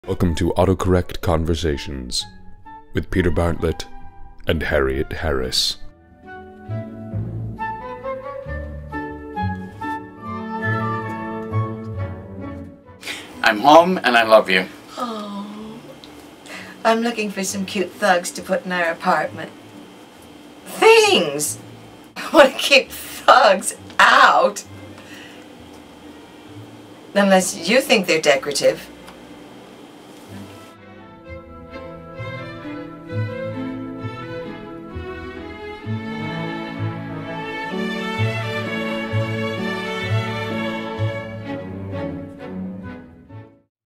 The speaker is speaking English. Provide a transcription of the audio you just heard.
Welcome to AutoCorrect Conversations with Peter Bartlett and Harriet Harris. I'm home and I love you. Oh, I'm looking for some cute thugs to put in our apartment. Things! I want to keep thugs out. Unless you think they're decorative.